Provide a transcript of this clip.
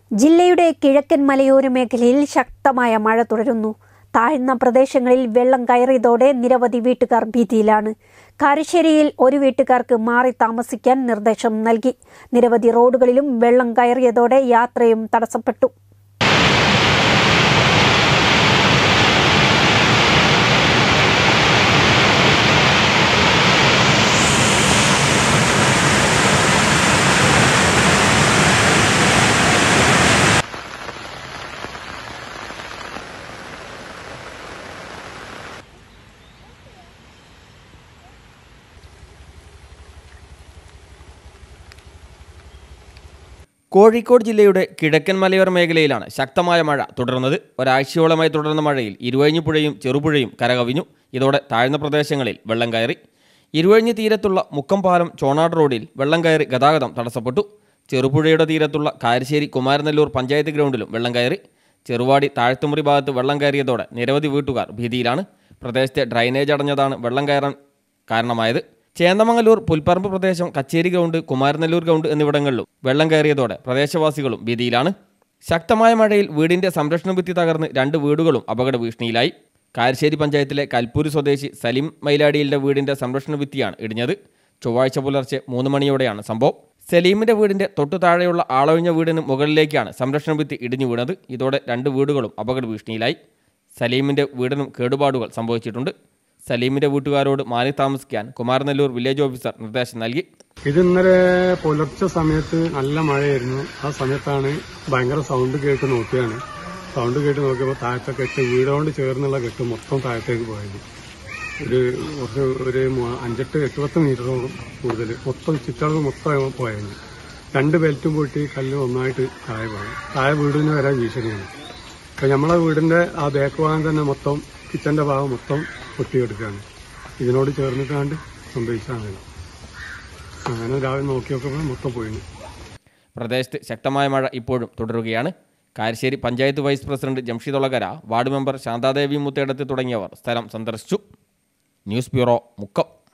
ജില്ലയുടെ കിഴക്കൻ മലയോര മേഖലയിൽ ശക്തമായ മഴ തുടരുന്നു. താഴ്ന്ന പ്രദേശങ്ങളിൽ വെള്ളം കയറിയതോടെ നിരവധി വീട്ടുകാർ ഭീതിയിലാണ്. കാരശ്ശേരിയിൽ ഒരു വീട്ടുകാർക്ക് മാറി താമസിക്കാൻ നിർദ്ദേശം നൽകി. നിരവധി റോഡുകളിലും വെള്ളം കയറിയതോടെ യാത്രയും തടസ്സപ്പെട്ടു. കോഴിക്കോട് ജില്ലയുടെ കിഴക്കൻ മലയോര മേഖലയിലാണ് ശക്തമായ മഴ തുടർന്നത്. ഒരാഴ്ചയോളമായി തുടർന്ന മഴയിൽ ഇരുവഴിഞ്ഞിപ്പുഴയും ചെറുപുഴയും കരകവിഞ്ഞു. ഇതോടെ താഴ്ന്ന പ്രദേശങ്ങളിൽ വെള്ളം കയറി. ഇരുവഴിഞ്ഞി തീരത്തുള്ള മുക്കംപാലം ചോണാട് റോഡിൽ വെള്ളം കയറി ഗതാഗതം തടസ്സപ്പെട്ടു. ചെറുപുഴയുടെ തീരത്തുള്ള കാരശ്ശേരി കുമാരനെല്ലൂർ പഞ്ചായത്ത് ഗ്രൗണ്ടിലും വെള്ളം കയറി. ചെറുവാടി താഴ്ത്തുമുറി ഭാഗത്ത് വെള്ളം കയറിയതോടെ നിരവധി വീട്ടുകാർ ഭീതിയിലാണ്. പ്രദേശത്തെ ഡ്രൈനേജ് അടഞ്ഞതാണ് വെള്ളം കയറാൻ കാരണമായത്. ചേന്ദമംഗലൂർ, പുൽപ്പറമ്പ് പ്രദേശം, കച്ചേരി ഗ്രൗണ്ട്, കുമാരനെല്ലൂർ ഗ്രൗണ്ട് എന്നിവിടങ്ങളിലും വെള്ളം കയറിയതോടെ പ്രദേശവാസികളും ഭീതിയിലാണ്. ശക്തമായ മഴയിൽ വീടിന്റെ സംരക്ഷണ ഭിത്തി തകർന്ന് 2 വീടുകളും അപകട ഭീഷണിയിലായി. കാരശ്ശേരി പഞ്ചായത്തിലെ കൽപ്പൂര് സ്വദേശി സലിം മൈലാടിയിലെ വീടിന്റെ സംരക്ഷണ ഭിത്തിയാണ് ഇടിഞ്ഞത്. ചൊവ്വാഴ്ച പുലർച്ചെ 3 മണിയോടെയാണ് സംഭവം. സലീമിന്റെ വീടിന്റെ തൊട്ടു താഴെയുള്ള ആളൊഴിഞ്ഞ വീടിന് മുകളിലേക്കാണ് സംരക്ഷണ ഭിത്തി ഇടിഞ്ഞു വീണത്. ഇതോടെ 2 വീടുകളും അപകട ഭീഷണിയിലായി. സലീമിന്റെ വീടിനും കേടുപാടുകൾ സംഭവിച്ചിട്ടുണ്ട്. സലീമിന്റെ വീട്ടുകാരോട് മാറി താമസിക്കാൻ കുമാരനെല്ലൂർ വില്ലേജ് ഓഫീസർ നിർദ്ദേശം നൽകി. ഇത് ഇന്നലെ പുലർച്ചെ സമയത്ത് നല്ല മഴയായിരുന്നു. ആ സമയത്താണ് ഭയങ്കര സൗണ്ട് കേട്ട് നോക്കിയാണ്. സൗണ്ട് കേട്ട് നോക്കിയപ്പോൾ താഴത്തെ കെട്ട്, വീടോണ്ട് ചേർന്നുള്ള കെട്ട് മൊത്തം താഴത്തേക്ക് പോയത്. ഒരു 5-8 മീറ്ററോളം കൂടുതൽ മൊത്തം ചുറ്റളവ് മൊത്തം പോയത്. 2 ബെൽറ്റും പൊട്ടി കല്ല് ഒന്നായിട്ട് താഴെ പോയി. താഴെ വീടിന് വരാൻ ഭീഷണിയാണ്. അപ്പൊ നമ്മളെ വീടിന്റെ ആ ബാക്ക് ഭാഗം തന്നെ മൊത്തം, കിച്ചന്റെ ഭാഗം മൊത്തം പൊട്ടിയെടുക്കുകയാണ്. ഇതിനോട് ചേർന്നിട്ടാണ്ട് സംഭവിച്ചാണ്. അങ്ങനെ രാവിലെ നോക്കി നോക്കുമ്പോൾ മൊത്തം പോയി. പ്രദേശത്ത് ശക്തമായ മഴ ഇപ്പോഴും തുടരുകയാണ്. Karassery panchayat vice president Jamsheed Olakara, ward member Shanthadevi Muthedath തുടങ്ങിയവർ സ്ഥലം സന്ദർശിച്ചു. News bureau, Mukkam.